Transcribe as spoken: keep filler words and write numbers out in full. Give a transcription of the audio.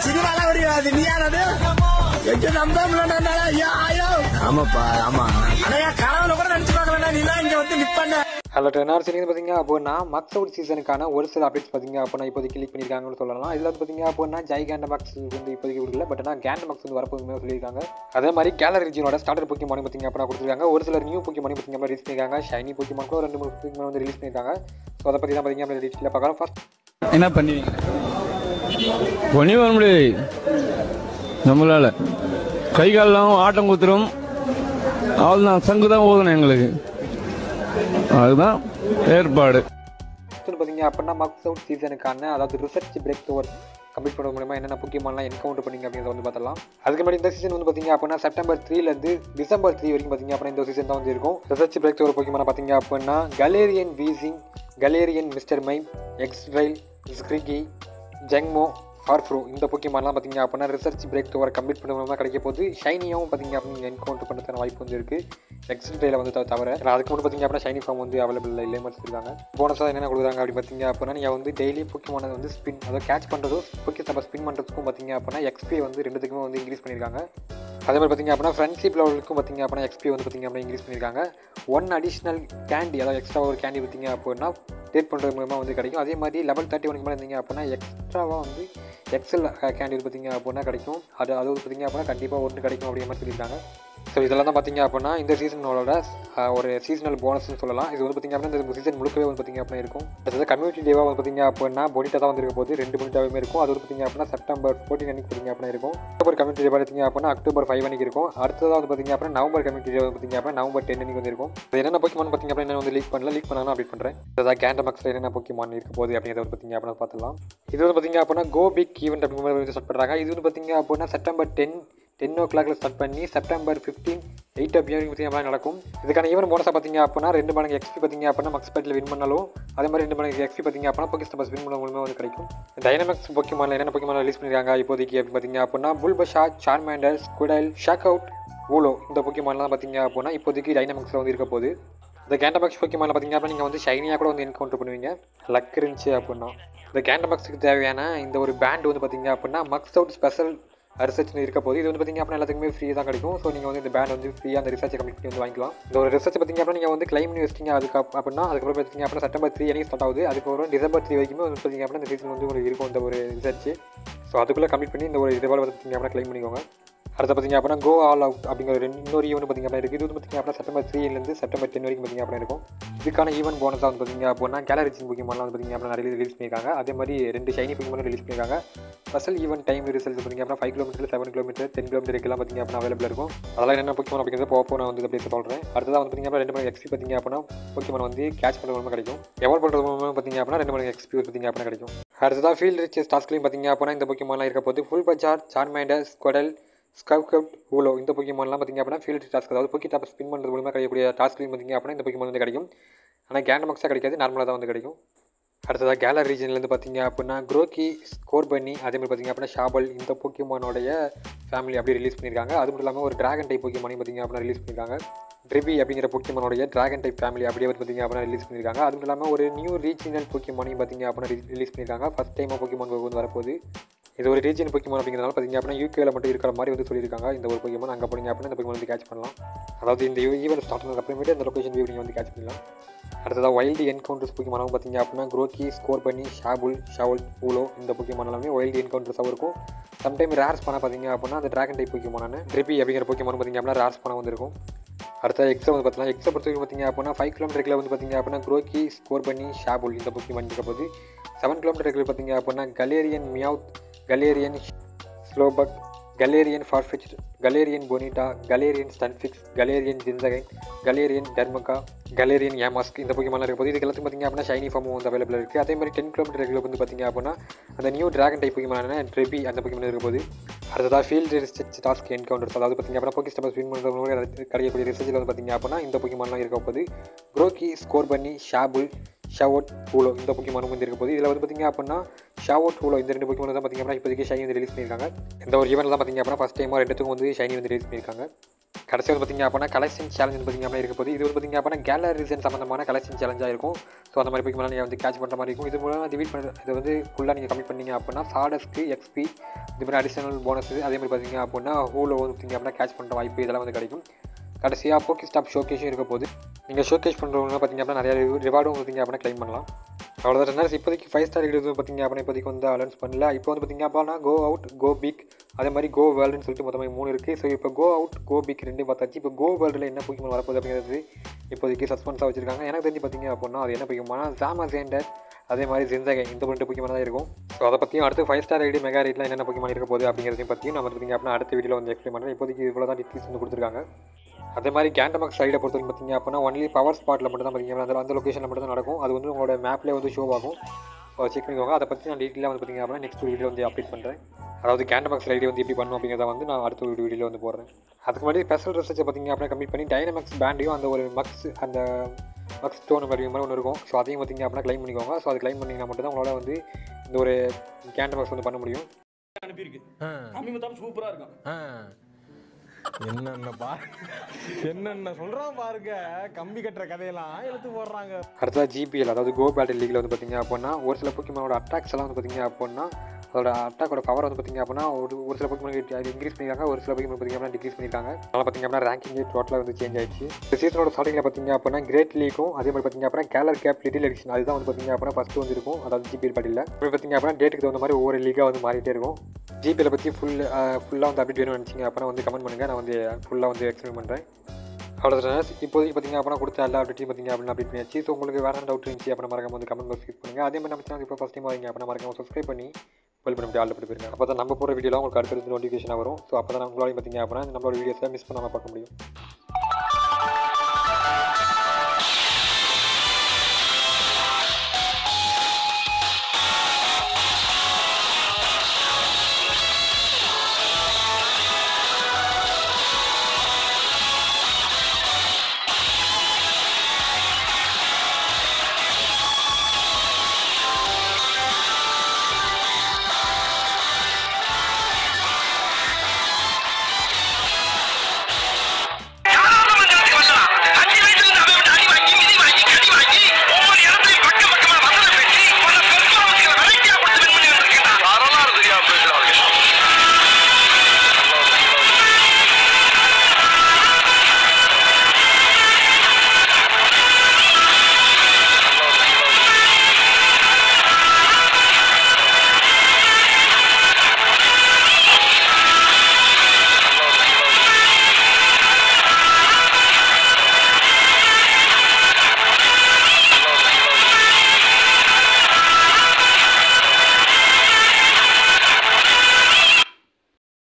சினிமால ஒரு நீயானது எங்க நம்ப ஆமாப்பா ஆமா ஆனா கனவுல கூட நினைச்சு பார்க்க வேண்டாம் நீலாம் இங்க வந்து நிப்பான. ஹலோ ட்ரெயினர்ஸ் நீங்கள் பார்த்தீங்க அப்படின்னா மக்ஸ் அவுட் சீசனுக்கான ஒரு சில அப்டேட்ஸ் பார்த்தீங்க அப்படின்னா இப்போதைக்கு கிளிக் பண்ணியிருக்காங்கன்னு சொல்லலாம். இதில் வந்து பார்த்தீங்க அப்படின்னா ஜைகாண்டமாக்ஸ் வந்து இப்போதைக்கு கொடுக்கல, பட் ஆனால் கேண்டமாக்ஸ் வந்து வரப்போதுமே சொல்லியிருக்காங்க. அதே மாதிரி கேலர் ரீஜனோட ஸ்டார்டர் போக்கிமான் பார்த்தீங்க அப்படின்னா கொடுத்துருக்காங்க. ஒரு சில நியூ போக்கிமான் பார்த்தீங்க அப்படின்னா ரிலீஸ் பண்ணியிருக்காங்க. ஷைனி போக்கிமான் கூட ரெண்டு மூணு போக்கிமான் வந்து ரிலீஸ் பண்ணியிருக்காங்க. ஸோ அதை பற்றி தான் பார்த்தீங்க அப்படின்னா டீட்டெயிலாக பார்க்கலாம். ஃபர்ஸ்ட் என்ன பண்ணுவீங்க? ஒன்றே வர முடியாது நம்மளால, கை காலெல்லாம் ஆட்டம் குத்துரும். அவ்வளோதான், சங்கு தான் ஓதணும் எங்களுக்கு, அதுதான் ஏற்பாடு. பார்த்தீங்க அப்படின்னா மக்ஸ் அவுட் சீசனுக்கான அதாவது ரிசர்ச் பிரேக் ஓவர் கம்ப்ளீட் பண்ண மூலமா என்னென்ன போக்கிமான்லாம் என்கவுண்டர் பண்ணிங்க அப்படிங்கிறத வந்து பார்த்தலாம். அதுக்கு முன்னாடி இந்த சீசன் வந்து பார்த்தீங்க அப்படின்னா செப்டம்பர் த்ரீலேருந்து டிசம்பர் த்ரீ வரைக்கும் பார்த்தீங்க அப்படின்னா இந்த சீசன் தான் வந்து இருக்கும். ரிசர்ச் பிரேக் ஓவர் போக்கிமான பார்த்தீங்க அப்படின்னா Galarian Weezing, Galarian mister mime, எக்ஸ்ட்ரைல், ஸ்க்ரிகி, ஜெங்மோ, ஹார்ஃப்ரோ இந்த போக்கிமான்லாம் பார்த்தீங்க அப்படின்னா ரிசர்ச் பிரேக் ஓவர் கம்ப்ளீட் பண்ண மூலமாக கிடைக்க போது. ஷைனியாகவும் பார்த்தீங்க அப்படின்னா என்கவுண்டர் பண்ணுறதுக்கான வாய்ப்பு வந்து இருக்குது எக்ஸ்ட்ரைல வந்து தவிர. அதுக்கு மட்டும் பார்த்தீங்க அப்படின்னா ஷைனி ஃபார்ம் வந்து அவைலபிள் இல்லை இருக்காங்க. போனஸாக என்னென்ன கொடுக்குறாங்க அப்படி பார்த்தீங்க அப்படின்னா நீங்கள் வந்து டெய்லி போக்கிமான வந்து ஸ்பின் அதாவது கேட்ச் பண்ணுறதும் போக்கி நம்ம ஸ்பின் பண்ணுறதுக்கும் பார்த்தீங்க அப்படின்னா எக்ஸ்பி வந்து ரெண்டுத்துக்குமே வந்து இன்க்ரீஸ் பண்ணியிருக்காங்க. அதே மாதிரி பார்த்தீங்க அப்படின்னா ஃப்ரெண்ட்ஷிப் லெவலுக்கும் பார்த்தீங்க அப்படின்னா எக்ஸ்பி வந்து பார்த்தீங்க அப்படின்னா இன்க்ரீஸ் பண்ணியிருக்காங்க. ஒன் அடிஷ்னல் கேண்டி அதாவது எக்ஸ்ட்ரா ஒரு கேண்டி பார்த்தீங்க அப்படின்னா டேட் பண்ணுறது மூலமாக வந்து கிடைக்கும். அதே மாதிரி லெவல் தேர்ட்டி ஒனுக்கு மேலே இருந்தீங்க அப்படின்னா எக்ஸ்ட்ராவாக வந்து எக்ஸல் கேண்டி பார்த்தீங்க அப்படின்னா கிடைக்கும். அது அது பார்த்தீங்க அப்படின்னா கண்டிப்பாக ஒன்று கிடைக்கும் அப்படிங்கிற மாதிரி சொல்லியிருக்காங்க. ஸோ இதெல்லாம் தான் பார்த்தீங்க அப்படின்னா இந்த சீசனோட ஒரு சீசனல் போனஸ்ன்னு சொல்லலாம். இது வந்து பார்த்தீங்க அப்படின்னா இந்த சீசன் முழுக்கவே வந்து பார்த்தீங்க அப்படின்னா இருக்கும். அதாவது கம்யூனிட்டி டேவாக வந்து பார்த்தீங்க அப்படின்னா பொனிட்டா தான் வந்து இருக்க போது, ரெண்டு பொனிட்டாவே இருக்கும். அது வந்து பார்த்தீங்க அப்படின்னா செப்டம்பர் ஃபோர்டீன் அன்னைக்கு பார்த்தீங்க அப்படின்னா இருக்கும். அக்டோபர் கம்யூனிட்டி டே பார்த்தீங்க அப்படின்னா அக்டோபர் ஃபைவ் அன்னைக்கு இருக்கும். அடுத்ததாக வந்து பார்த்தீங்க அப்படின்னா நவம்பர் கம்யூனிட்டி டே வந்து பார்த்தீங்க அப்படின்னா நவம்பர் டென் அன்னைக்கு வந்து இருக்கும். அது என்னென்ன போக்கிமான் பார்த்தீங்க அப்படின்னா வந்து லீக் பண்ணல, லீக் பண்ணாலும் அப்டேட் பண்ணுறேன். அதாவது கேண்டமாக்ஸில் என்னென்ன போக்கிமான் இருக்க போகுது அப்படிங்கிறத வந்து பார்த்தீங்க அப்படின்னா பார்த்துலாம். இது வந்து பார்த்தீங்க அப்படின்னா கோ பிக் ஈவெண்ட் அப்படிங்கிற மாதிரி வந்து ஸ்டார்ட் பண்ணுறாங்க. இது வந்து பார்த்தீங்க அப்படின்னா செப்டம்பர் டென் டென் ஓ கிளாக்ல ஸ்டார்ட் பண்ணி செப்டம்பர் ஃபிஃப்டீன் எயிட் ஆஃப் இயரிங் பார்த்தீங்க அப்படின்னா நடக்கும். இதுக்கான ஈவென்ட் போனஸாக பார்த்தீங்க அப்படின்னா ரெண்டு மடங்கு எக்ஸ்பி பார்த்தீங்க அப்படின்னா மக்ஸ் பேட்டில் வின் பண்ணாலும் அதே மாதிரி ரெண்டு மடங்கு எக்ஸ்பி பார்த்தீங்க அப்படின்னா போக்கிஸ்டபஸ் வின் பண்ண மூலமாக வந்து கிடைக்கும். டைனமாக்ஸ் போக்கிமான்ல என்னென்ன போக்கிமான் ரிலீஸ் பண்ணியிருக்காங்க இப்போதைக்கு அப்படின்னு பார்த்தீங்க அப்படின்னா புல்பஷா, சார்மேண்டர், ஸ்குடைல், ஷாக் அவுட், ஊலோ இந்த போக்கிமான்லாம் பார்த்தீங்க அப்படின்னா இப்போதைக்கு டைனமாக்ஸில் வந்து இருக்க போகுது. இந்த கேண்டமாக்ஸ் போக்கிமான்ல பார்த்தீங்க அப்படின்னா நீங்கள் வந்து ஷைனியாக கூட வந்து என்கவுண்டர் பண்ணுவீங்க லக் இருந்துச்சு அப்படின்னா. இந்த கேண்டமாக்ஸுக்கு தேவையான இந்த ஒரு பேண்ட் வந்து பார்த்தீங்க அப்படின்னா மக்ஸ் அவுட் ஸ்பெஷல் ரிசர்ச் இருக்க போது. இது வந்து பார்த்தீங்க அப்படின்னா எல்லாத்துக்குமே ஃப்ரீ தான் கிடைக்கும். ஸோ நீங்கள் வந்து இந்த பேண்ட் வந்து ஃப்ரீயாக அந்த ரிசர்ச்சை கம்ப்ளீட் பண்ணி வந்து வாங்கிக்கலாம். இந்த ஒரு ரிசர்ச் பார்த்தீங்க அப்படின்னா நீங்கள் வந்து கிளைம் பண்ணி வச்சிங்க அதுக்கு அப்படின்னா அதுக்கப்புறம் பார்த்தீங்க அப்படின்னா செப்டம்பர் த்ரீ அன்னைக்கு ஸ்டார்ட் ஆகுது. அதுக்கப்புறம் டிசம்பர் த்ரீ வரைக்குமே வந்து பார்த்தீங்க அப்படின்னா இந்த சீசன் வந்து உங்களுக்கு இருக்கும் இந்த ஒரு ரிசர்ச். ஸோ அதுக்குள்ளே கம்ப்ளீட் பண்ணி இந்த ஒரு இதுவாக வந்து பார்த்தீங்க அப்படின்னா கிளைம் பண்ணிக்கோங்க. அடுத்து பார்த்தீங்க அப்படின்னா கோ ஆல் அவுட் அப்படிங்கிற ரெண்டு இன்னொரு ஈவெண்ட் பார்த்தீங்க அப்படின்னா இருக்குது. இது வந்து பார்த்தீங்க அப்படின்னா செப்டம்பர் த்ரீலேருந்து செப்டம்பர் டென் வரைக்கும் பார்த்தீங்க அப்படின்னா இருக்கும். இதுக்கான ஈவெண்ட் போனஸாக வந்து பார்த்தீங்க அப்படின்னா கேலர் ரீஜன் போக்கிமான்லாம் வந்து பார்த்தீங்க அப்படின்னா நிறைய ரிலீஸ் பண்ணியிருக்காங்க. அதே மாதிரி ரெண்டு ஷைனி போக்கிமான் ரிலீஸ் பண்ணியிருக்காங்க. ஸ்பெஷல் ஈவெண்ட் டைம் ரிசல்ட் பார்த்தீங்க அப்படின்னா five kilometre seven kilometre ten kilometre எல்லாம் பார்த்தீங்க அப்படின்னா அவைலபிள் இருக்கும். அதெல்லாம் என்ன போக்கிமான் அப்படிங்கிறத போக நான் வந்து அப்படியே சொல்கிறேன். அடுத்ததாக வந்து பார்த்தீங்க அப்படின்னா ரெண்டு மணி எக்ஸ்பி பார்த்தீங்க அப்படின்னா போக்கிமான் வந்து கேட்ச் பண்ணுறது மூலமாக கிடைக்கும். எவால்வ் பண்ணுறது மூலமாக பார்த்தீங்க அப்படின்னா ரெண்டு மணி எக்ஸ்பி பார்த்தீங்க அப்படின்னா கிடைக்கும். அடுத்ததாக ஃபீல்டு ரிச்சஸ் டாஸ்க்லையும் பார்த்தீங்க அப்படின்னா இந்த போக்கிமான்லாம் இருக்க போது ஃபுல் பஜார், சார்மேண்டர், ஸ்குடல், ஸ்கவுட், ஊலோ இந்த போக்கிமான்லாம் பார்த்தீங்க அப்படின்னா ஃபீல்டு டாஸ்க் அதாவது போக்கி டாப் ஸ்பின் பண்ணுறது மூலமாக கிடைக்கக்கூடிய டாஸ்க்லையும் பார்த்தீங்க அப்படின்னா இந்த போக்கிமான் வந்து கிடைக்கும். ஆனால் கேண்டமாக்ஸாக கிடைக்காது, நார்மலாக தான் வந்து கிடைக்கும். அடுத்ததாக கேலர் ரீஜன்லேருந்து பார்த்தீங்க அப்படின்னா குரோக்கி, ஸ்கோர் பண்ணி அதே மாதிரி பார்த்தீங்க அப்படின்னா ஷாபல் இந்த போக்கிமானோடைய ஃபேமிலி அப்படி ரிலீஸ் பண்ணியிருக்காங்க. அது மட்டும் இல்லாமல் ஒரு டிராகன் டைப் போக்கிமானையும் பார்த்தீங்க அப்படின்னா ரிலீஸ் பண்ணியிருக்காங்க. ட்ரிபி அப்படிங்கிற போக்கிமானோடைய டிராகன் டைப் ஃபேமிலி அப்படியே வந்து பார்த்தீங்க அப்படின்னா ரிலீஸ் பண்ணியிருக்காங்க. அது மட்டும் இல்லாமல் ஒரு நியூ ரீஜினல் போக்கிமானையும் பார்த்தீங்க அப்படின்னா ரிலீஸ் பண்ணியிருக்காங்க. ஃபஸ்ட் டைமாக போக்கிமான் வந்து வரப்போகுது. இது ஒரு ரீஜன் போக்கிமான் அப்படிங்கிறதால பார்த்தீங்க அப்படின்னா யூகேல மட்டும் இருக்கிற மாதிரி வந்து சொல்லியிருக்காங்க. இந்த ஒரு போக்கிமான் அங்கே போனீங்க அப்படின்னா இந்த போக்கிமான் வந்து கேட்ச் பண்ணலாம். அதாவது இந்த ஈவெண்ட் ஸ்டார்ட் பண்ணதுக்கு அப்புறமேட்டு இந்த லொக்கேஷன் வியூ நீங்கள் வந்து கேட்ச் பண்ணலாம். அடுத்ததாக வைல்டு என்கவுண்டர்ஸ் போக்கிமானாவும் பார்த்தீங்க அப்படின்னா குரோக்கி, ஸ்கோர் பண்ணி, ஷாபுல், ஷவுல், ஊலோ இந்த போக்கிமான் எல்லாமே வைல்டு என்கவுண்டர்ஸாகவும் இருக்கும். சம்டைம் ரேர்ஸ் பண்ண பார்த்தீங்க அப்படின்னா அந்த டிராகன் டைப் போக்கிமானான ட்ரிபி அப்படிங்கிற போக்கிமான் பார்த்தீங்க அப்படின்னா ரேர்ஸ் பண்ண வந்து இருக்கும். அடுத்த எக்ஸை வந்து பார்த்தீங்கன்னா எக்ஸை பொறுத்த வரைக்கும் பார்த்தீங்க அப்படின்னா ஃபைவ் கிலோமீட்டருக்குள்ள வந்து பார்த்தீங்க அப்படின்னா குரோக்கி, ஸ்கோர் பண்ணி, ஷாபுல் இந்த போக்கிமான் இருக்க போது. செவன் கிலோமீட்டருக்குள்ள பார்த்தீங்க அப்படின்னா கலேரியன் மியாவுத், கலேரியன் ஸ்லோபக், கலேரியன் ஃபார்ஃபிச், கலேரியன் போனிட்டா, கலேரியன் ஸ்டன்ஃபிக்ஸ், கலேரியன் ஜின்சகைன், கலேரியன் டெர்மகா, கலேரியன் ஏமாஸ்க் இந்த போக்கிமான்லாம் இருக்க போது. இதுக்கு எல்லாத்துக்கும் பார்த்தீங்க அப்படின்னா ஷைனி ஃபார்மும் வந்து அவைலபிள் இருக்குது. அதே மாதிரி டென் கிலோமீட்டர் வந்து பார்த்தீங்க அப்படின்னா அந்த நியூ டிராகன் டைப் போக்கிமான ட்ரெபி அந்த போக்கிமான் இருக்க போது. அடுத்ததாக ஃபீல்டு ரிசர்ச் டாஸ்க் என்கவுண்டர்ஸ் அதாவது பார்த்தீங்க அப்படின்னா போக்கிஸ்டபஸ் வின் பண்ணுறது கிடைக்கக்கூடிய ரிசர்ச்சில் வந்து பார்த்தீங்க அப்படின்னா இந்த போக்கிமான்லாம் இருக்க போது. குரோக்கி, ஸ்கோர் பண்ணி, ஷாபுல், ஷாவோட், ஊலோ இந்த போக்கிமானும் வந்து இருக்க போது. இதில் வந்து பார்த்தீங்க அப்படின்னா ஷாவோட், ஊலோ இந்த ரெண்டு போக்கிமான் தான் பார்த்தீங்க அப்படின்னா இப்போதைக்கு ஷைனி வந்து ரிலீஸ் பண்ணியிருக்காங்க. இந்த ஒரு ஈவெண்ட் தான் பார்த்தீங்க அப்படின்னா ஃபஸ்ட் டைமாக ரெண்டுத்துக்கும் வந்து ஷைனி வந்து ரிலீஸ் பண்ணியிருக்காங்க. கடைசி வந்து பார்த்திங்க அப்படின்னா கலெக்ஷன் சேலஞ்ச் பார்த்திங்க அப்படின்னா இருக்க போது இது வந்து பார்த்திங்க அப்படின்னா கேலர் ரீஜன் சம்மந்தமான கலெக்ஷன் சேலஞ்சாக இருக்கும். ஸோ அந்த மாதிரி போய்க்கு நீங்கள் வந்து கேட்ச் பண்ணுற மாதிரி இருக்கும். இது மூலமாக டிவீட் பண்ண இது வந்து ஃபுல்லாக நீங்கள் கம்ப்ளீட் பண்ணிங்க அப்படின்னா சாடஸ்க்கு எக்ஸ்பி இது மாதிரி அடிஷனல் போனஸ் அதே மாதிரி பார்த்திங்க அப்படின்னா ஹூலில் வந்து பார்த்திங்க அப்படின்னா கேட்ச் பண்ணுற வாய்ப்பு இதெல்லாம் வந்து கிடைக்கும். கடைசியாக போக்கி ஸ்டாப் ஷோகேஷும் இருக்க போது நீங்கள் ஷோகேஷ் பண்ணுறவங்க பார்த்திங்க அப்படின்னா நிறைய ரிவார்டும் பார்த்திங்க அப்படின்னா கிளைம் பண்ணலாம். அவ்வளோதான் ரெண்டு இப்போதைக்கு ஃபைவ் ஸ்டார் எடுத்து பார்த்திங்க அப்படின்னா இப்போதைக்கு வந்து அலௌன்ஸ் பண்ணல. இப்போ வந்து பார்த்திங்க அப்படின்னா கோ அவுட் கோ பிக் அதே மாதிரி கோ வேர்ல்டுன்னு சொல்லிட்டு மொத்தமாக மூணு இருக்குது. ஸோ இப்போ கோ அவுட் கோ பிக் ரெண்டு பார்த்தாச்சு. இப்போ கோ வேர்ல்டில் என்ன Pokémon வரப்போகுது அப்படிங்கிறது இப்போதைக்கு சஸ்பென்ஸாக வச்சிருக்காங்க. எனக்கு தெரிஞ்சு பார்த்திங்க அப்படின்னா அது என்ன Pokémon ஜாமசேண்டர் அதே மாதிரி ஜென்சாகை இந்த ரெண்டு Pokémon தான் இருக்கும். ஸோ அதை பற்றியும் அடுத்து ஃபைவ் ஸ்டார் ஐடி மெகா ரேட்டில் என்னென்ன Pokémon இருக்க போகுது அப்படிங்கிறதையும் பற்றியும் நம்ம பார்த்திங்க அப்படின்னா அடுத்த வீடியோவில் வந்து எக்ஸ்பிளைன் பண்ணுறேன். இப்போதைக்கு இவ்வளோ தான் டீட்டெயில்ஸ் வந்து கொடுத்துருக்காங்க. அதே மாதிரி கேண்டமாக்ஸ் சைடை பொறுத்த வரைக்கும் பார்த்திங்க அப்படின்னா ஒன்லி பவர் ஸ்பாட்டில் மட்டும் தான் பார்த்திங்க அந்த அந்த லொக்கேஷனில் மட்டும் தான் நடக்கும். அது வந்து உங்களோட மேப்லேயே வந்து ஷோ ஆகும். ஸோ செக் பண்ணிக்கோங்க. அதை பற்றி நான் டீட்டெயிலாக வந்து பார்த்திங்க அப்படின்னா நெக்ஸ்ட் வீடியோ வந்து அப்டேட் பண்ணுறேன். அதாவது கேண்டமாக்ஸ் ரைடி வந்து எப்படி பண்ணணும் அப்படிங்கிறத வந்து நான் அடுத்த ஒரு வீடியோவில் வந்து போடுறேன். அதுக்கு முன்னாடி ஸ்பெஷல் ரிசர்ச்சை பார்த்திங்க அப்படின்னா கம்ப்ளீட் பண்ணி டைனமாக்ஸ் பேண்டையும் அந்த ஒரு மக்ஸ் அந்த மக்ஸ் ஸ்டோன் மாதிரி மாதிரி ஒன்று இருக்கும். ஸோ அதையும் பார்த்திங்க அப்படின்னா கிளைம் பண்ணிக்கோங்க. ஸோ அது கிளைம் பண்ணிங்கன்னா மட்டும் தான் உங்களால் வந்து இந்த ஒரு கேண்டமாக்ஸ் வந்து பண்ண முடியும். அனுப்பியிருக்கு அமிமத்தாம் சூப்பரா இருக்கும். என்னென்ன பா என்னென்ன சொல்கிறான் பாருங்க, கம்பி கட்டுற கதையெல்லாம் எடுத்து போடுறாங்க. அடுத்ததாக ஜிபிஎல் அதாவது கோ பேட்டில் லீகில் வந்து பார்த்திங்க அப்படின்னா ஒரு சில Pokémonோட அட்டாக்ஸ் எல்லாம் வந்து பார்த்திங்க அப்படின்னா அதோட அட்டாக்கோட பவர் வந்து பார்த்திங்க அப்படின்னா ஒரு ஒரு சில Pokémon இன்க்ரீஸ் பண்ணியிருக்காங்க, ஒரு சில Pokémon பார்த்திங்க அப்படின்னா டிக்ரீஸ் பண்ணியிருக்காங்க. அதனால் பார்த்திங்க அப்படின்னா ரேங்கிங் டோட்டலாக வந்து சேஞ்ச் ஆயிடுச்சு. இந்த சீசனோட ஸ்டார்டிங்கில் பார்த்திங்க அப்படின்னா கிரேட் லீக்கும் அதே மாதிரி பார்த்திங்க அப்படின்னா கேலர் கேப் லிட்டில் எடிஷன் அதுதான் வந்து பார்த்திங்க அப்படின்னா ஃபஸ்ட்டு வந்து இருக்கும். அதாவது ஜிபிஎல் பேட்டில் இப்போ பார்த்திங்க அப்படின்னா டேட்டுக்கு தகுந்த மாதிரி ஒவ்வொரு லீகாக வந்து மாறிட்டே இருக்கும். ஜிபிஎல் பற்றி ஃபுல் ஃபுல்லாக வந்து அப்டேட் வேணும்னு நினச்சிங்க அப்படின்னா வந்து கமெண்ட் பண்ணுங்கள். நான் வந்து ஃபுல்லாக வந்து எக்ஸ்பிளைன் பண்ணுறேன். அவ்வளோதான் இப்போதைக்கு பார்த்திங்க அப்படின்னா கொடுத்த எல்லா அப்டேட்டையும் பார்த்திங்க அப்படின்னா அப்டேட் பண்ணியாச்சு. ஸோ உங்களுக்கு வேறு டவுட் இருந்துச்சு அப்படின்னா மறக்காம வந்து கமெண்ட் பாக்ஸ் யூஸ் பண்ணுங்கள். அதே மாதிரி நம்ம சேனல் இப்போ ஃபஸ்ட் டைம் வாங்க அப்படின்னா மறக்காம சப்ஸ்கிரைப் பண்ணி பெல் பண்ணி ஆல் பண்ணி போயிருங்க. அப்போ தான் நம்ம போகிற வீடியோலாம் உங்களுக்கு அடுத்தடுத்து நோட்டிஃபிகேஷன் வரும். ஸோ அப்போ தான் உங்களாலையும் பார்த்திங்க அப்படின்னா நம்மளோட வீடியோஸை மிஸ் பண்ணாமல் பார்க்க முடியும்.